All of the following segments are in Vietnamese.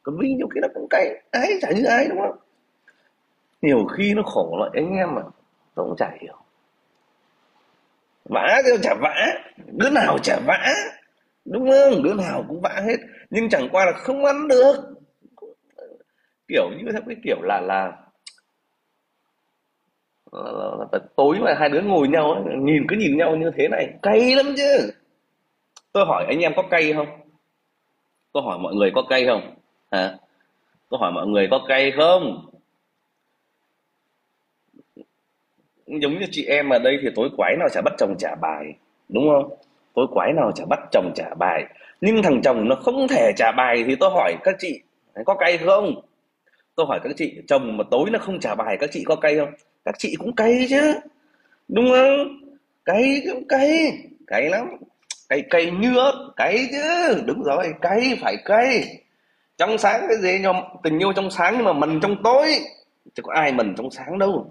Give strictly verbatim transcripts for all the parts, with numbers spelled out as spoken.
Còn Vy nhiều khi nó cũng cay, ai chả như ai, đúng không? Nhiều khi nó khổ lại anh em mà, tôi cũng chả hiểu. Vã thì chả vã, đứa nào chả vã, đúng không? Đứa nào cũng vã hết, nhưng chẳng qua là không ăn được. Kiểu như theo cái kiểu là là, là, là, là tối mà hai đứa ngồi nhau ấy, nhìn cứ nhìn nhau như thế này, cay lắm chứ. Tôi hỏi anh em có cay không? Tôi hỏi mọi người có cay không? Hả? Tôi hỏi mọi người có cay không? Giống như chị em ở đây thì tối quái nào chả bắt chồng trả bài, đúng không? Tối quái nào chả bắt chồng trả bài. Nhưng thằng chồng nó không thể trả bài thì tôi hỏi các chị có cay không? Tôi hỏi các chị, chồng mà tối nó không trả bài các chị có cay không? Các chị cũng cay chứ, đúng không? Cay cũng cay, cay lắm. Cay cay như ớt, cay chứ, đúng rồi, cay phải cay. Trong sáng cái gì nhưng tình yêu trong sáng nhưng mà mình trong tối. Chứ có ai mình trong sáng đâu.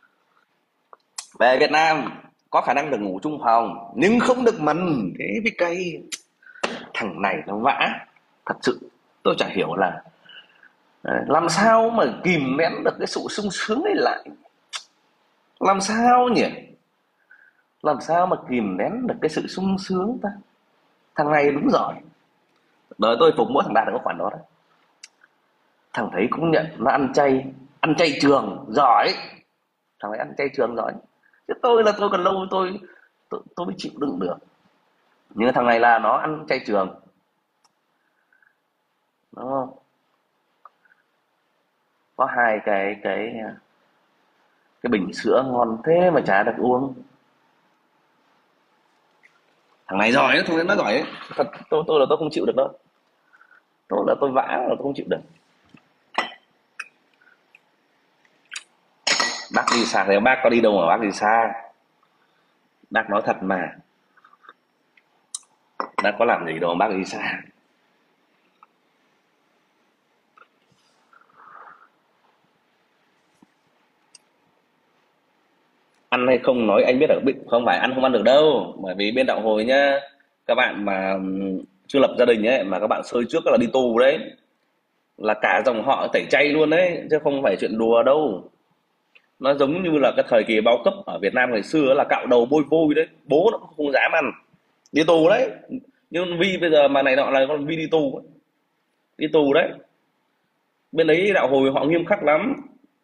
Về Việt Nam có khả năng được ngủ chung phòng nhưng không được mần, thế mới cay. Thằng này nó vã thật sự. Tôi chả hiểu là làm sao mà kìm nén được cái sự sung sướng ấy lại, làm sao nhỉ, làm sao mà kìm nén được cái sự sung sướng ta. Thằng này đúng rồi, đời tôi phục mỗi thằng Đạt có khoản đó đấy. Thằng thấy cũng nhận nó ăn chay, ăn chay trường giỏi, thằng ấy ăn chay trường giỏi. Chứ tôi là tôi còn lâu tôi tôi, tôi mới chịu đựng được. Nhưng thằng này là nó ăn chay trường, nó có hai cái cái cái bình sữa ngon thế mà chả được uống. Thằng này giỏi ấy, thằng này nó giỏi ấy. Thật, tôi tôi là tôi không chịu được đâu. Tôi là tôi vã là tôi không chịu được. Bác đi xa thì bác có đi đâu mà bác đi xa. Bác nói thật mà, bác có làm gì đâu mà bác đi xa. Ăn hay không nói anh biết ở bên không phải ăn không ăn được đâu, bởi vì bên đạo hồi nhá, các bạn mà ừm, chưa lập gia đình ấy mà các bạn sơi trước là đi tù đấy, là cả dòng họ tẩy chay luôn đấy chứ không phải chuyện đùa đâu. Nó giống như là cái thời kỳ bao cấp ở Việt Nam ngày xưa là cạo đầu bôi vôi đấy, bố nó cũng không dám ăn, đi tù đấy. Nhưng Vi bây giờ mà này nọ là con Vi đi tù ấy. Đi tù đấy, bên đấy đạo hồi họ nghiêm khắc lắm,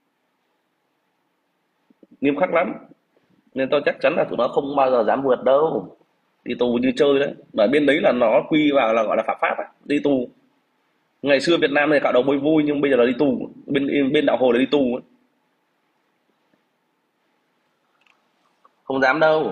nghiêm khắc lắm, nên tôi chắc chắn là tụi nó không bao giờ dám vượt đâu. Đi tù như chơi đấy, mà bên đấy là nó quy vào là gọi là phạm pháp ấy. Đi tù, ngày xưa Việt Nam này cạo đầu bôi vui nhưng bây giờ là đi tù, bên bên đạo hồi là đi tù ấy. Không dám đâu,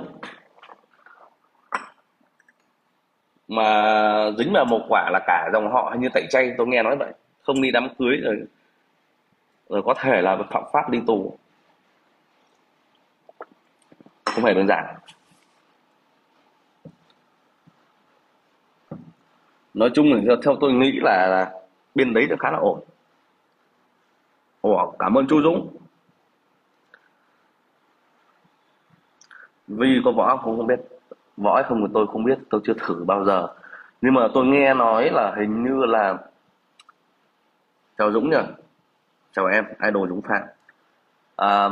mà dính vào một quả là cả dòng họ hình như tẩy chay, tôi nghe nói vậy, không đi đám cưới rồi, rồi có thể là phạm pháp đi tù, không hề đơn giản. Nói chung là theo tôi nghĩ là, là bên đấy cũng khá là ổn. Ồ, cảm ơn chú Dũng. Vì có võ không không biết, võ hay không thì tôi không biết, tôi chưa thử bao giờ, nhưng mà tôi nghe nói là hình như là, chào Dũng nhỉ, chào em idol Dũng Phạm. À,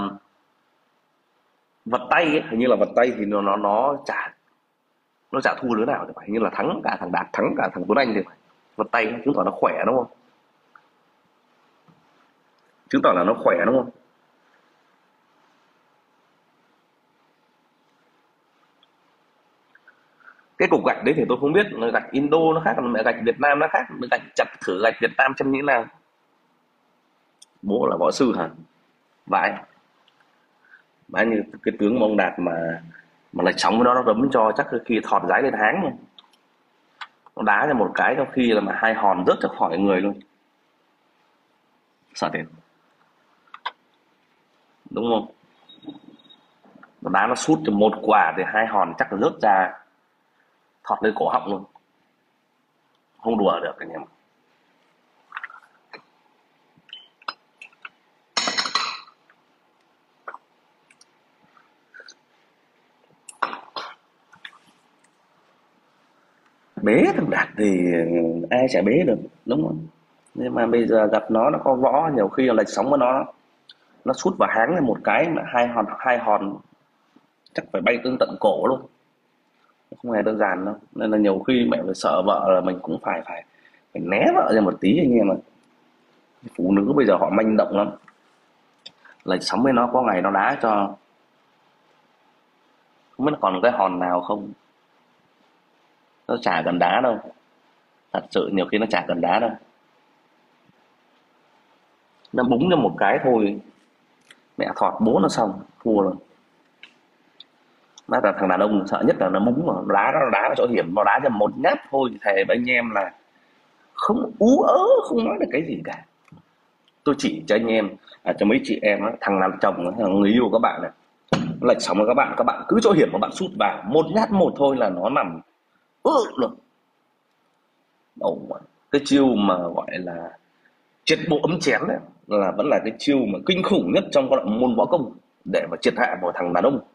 vật tay ấy, hình như là vật tay thì nó nó nó chả nó chả thua đứa nào thì phải, hình như là thắng cả thằng Đạt, thắng cả thằng Tuấn Anh thì phải. Vật tay chứng tỏ nó khỏe đúng không, chứng tỏ là nó khỏe đúng không. Cái cục gạch đấy thì tôi không biết, là gạch Indo nó khác, còn mẹ gạch Việt Nam nó khác, gạch chặt thử gạch Việt Nam xem như thế nào. Bố là võ sư hả? Vãi, vãi như cái tướng mông Đạt mà mà lại chóng với nó nó đấm cho chắc khi thọt giái lên háng luôn. Nó đá cho một cái trong khi là mà hai hòn rớt ra khỏi người luôn. Sợ thiệt, đúng không? Nó đá nó sút cho một quả thì hai hòn chắc là rớt ra, thọt lên cổ họng luôn. Không đùa được anh em. Bế thằng Đạt thì ai chả bế được, đúng không? Nhưng mà bây giờ gặp nó nó có võ, nhiều khi là lệch sóng của nó nó sút vào háng lên một cái mà hai hòn hai hòn chắc phải bay tương tận cổ luôn, không hề đơn giản đâu. Nên là nhiều khi mẹ phải sợ vợ là mình cũng phải phải phải né vợ ra một tí anh em ạ. Phụ nữ bây giờ họ manh động lắm, lệch sóng với nó có ngày nó đá cho không biết là còn cái hòn nào không, nó chả cần đá đâu, thật sự nhiều khi nó chả cần đá đâu, nó búng cho một cái thôi mẹ thọt bố nó xong thua rồi. Mà là thằng đàn ông sợ nhất là nó búng, mà nó đá nó đá vào chỗ hiểm, nó đá cho một nhát thôi thề với anh em là không ú ớ, không nói được cái gì cả. Tôi chỉ cho anh em, à, cho mấy chị em á, thằng làm chồng thằng người yêu các bạn này, lệch sóng với các bạn, các bạn cứ chỗ hiểm mà bạn sút vào một nhát một thôi là nó nằm ư được. Đầu cái chiêu mà gọi là triệt bộ ấm chén này là vẫn là cái chiêu mà kinh khủng nhất trong các môn võ công để mà triệt hạ một thằng đàn ông.